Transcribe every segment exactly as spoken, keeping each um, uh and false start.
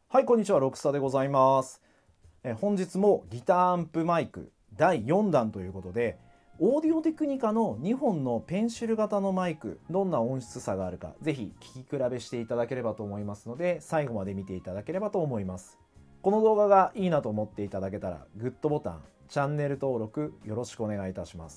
はい、こんにちは、ロクスタでございます。え本日もギターアンプマイクだいよんだんということで、オーディオテクニカのにほんのペンシル型のマイク、どんな音質差があるか、ぜひ聞き比べしていただければと思いますので、最後まで見ていただければと思います。この動画がいいなと思っていただけたら、グッドボタン、チャンネル登録よろしくお願いいたします。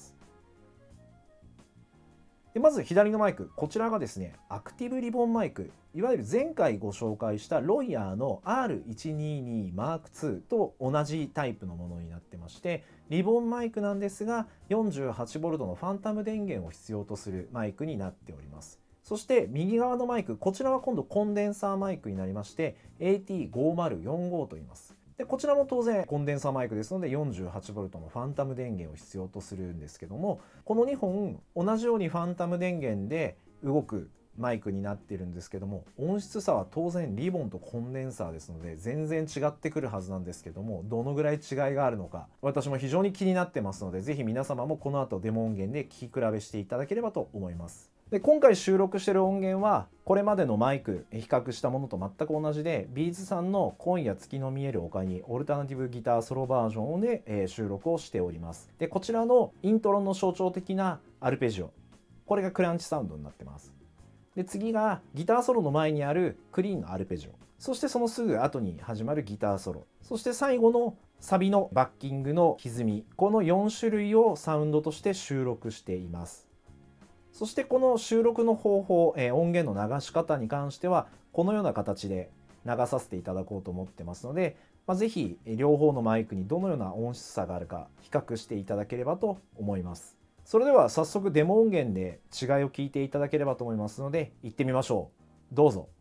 でまず左のマイク、こちらがですね、アクティブリボンマイク、いわゆる前回ご紹介したロイヤーの アールいちにーにーマークツー と同じタイプのものになってまして、リボンマイクなんですが よんじゅうはちボルト のファンタム電源を必要とするマイクになっております。そして右側のマイク、こちらは今度コンデンサーマイクになりまして エーティーごーまるよんご と言います。でこちらも当然コンデンサーマイクですので よんじゅうはちボルト のファンタム電源を必要とするんですけども、このにほん同じようにファンタム電源で動くマイクになっているんですけども、音質差は当然リボンとコンデンサーですので全然違ってくるはずなんですけども、どのぐらい違いがあるのか私も非常に気になってますので、ぜひ皆様もこの後デモ音源で聞き比べしていただければと思います。で今回収録している音源はこれまでのマイク比較したものと全く同じで、ビーズさんの今夜月の見える丘にオルタナティブギターソロバージョンで、えー、収録をしております。でこちらのイントロの象徴的なアルペジオ、これがクランチサウンドになってます。で次がギターソロの前にあるクリーンのアルペジオ、そしてそのすぐ後に始まるギターソロ、そして最後のサビのバッキングの歪み、このよんしゅるいをサウンドとして収録しています。そしてこの収録の方法、えー、音源の流し方に関してはこのような形で流させていただこうと思ってますので、まあ、ぜひ両方のマイクにどのような音質差があるか比較していただければと思います。それでは早速デモ音源で違いを聞いていただければと思いますので行ってみましょう。どうぞ。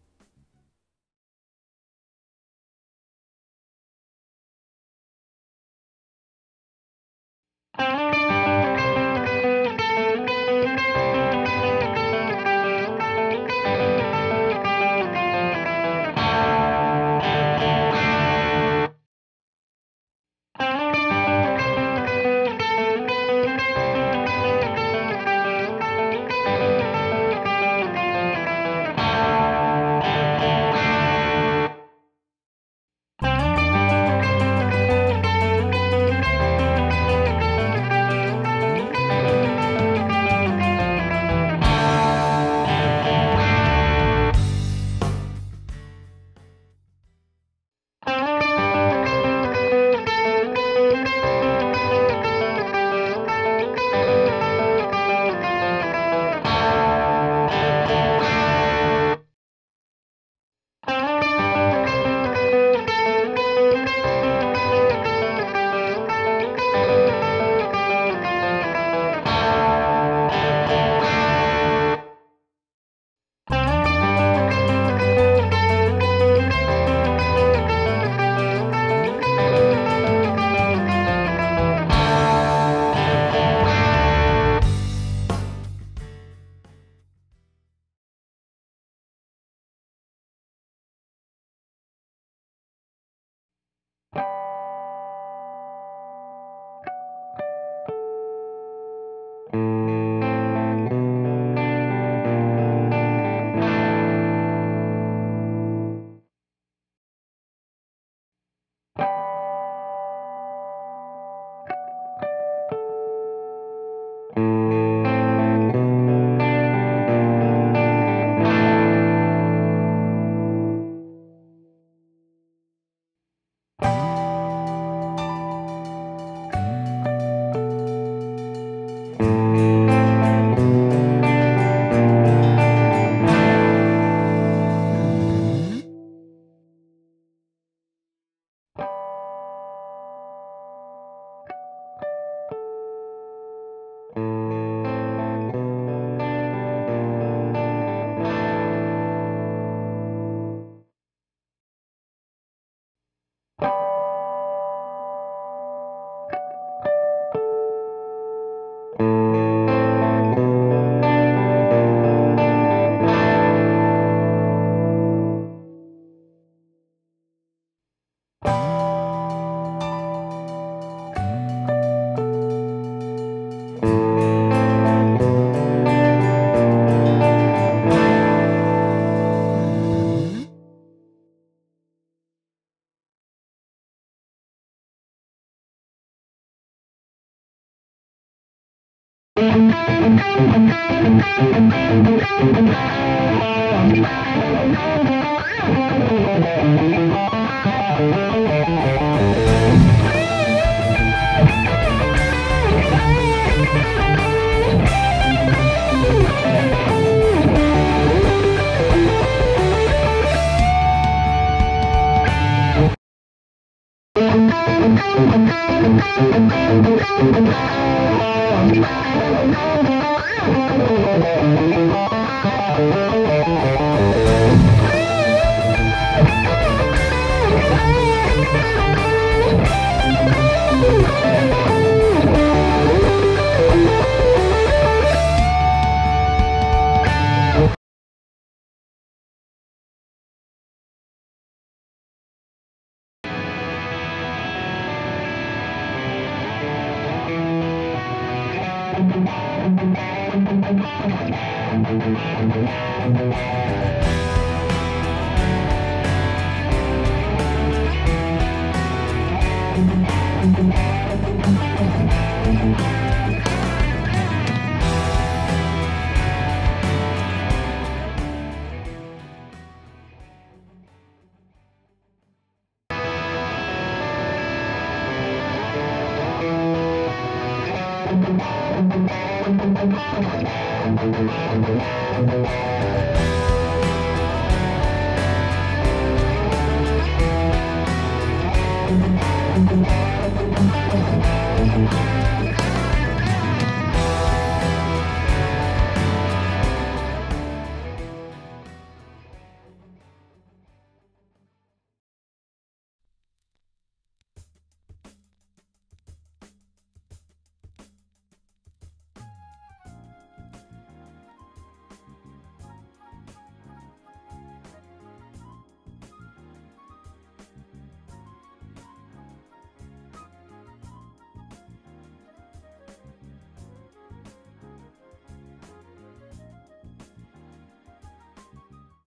Thank you.